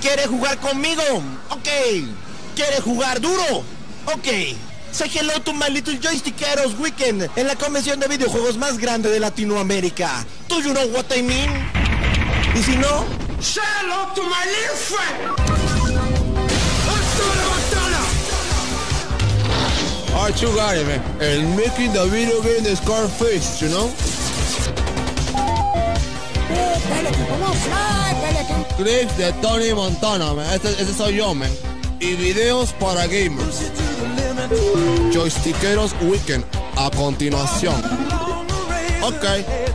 ¿Quiere jugar conmigo? Ok. ¿Quiere jugar duro? Ok. Say hello to my little joystickeros weekend en la convención de videojuegos más grande de Latinoamérica. Do you know what I mean? Y si no, say hello to my little friend. Alright, you got it, man. And making the video game de Scarface, you know? Clips de Tony Montana, man. Ese soy yo, man. Y videos para gamers. Joystickeros Weekend a continuación. Ok.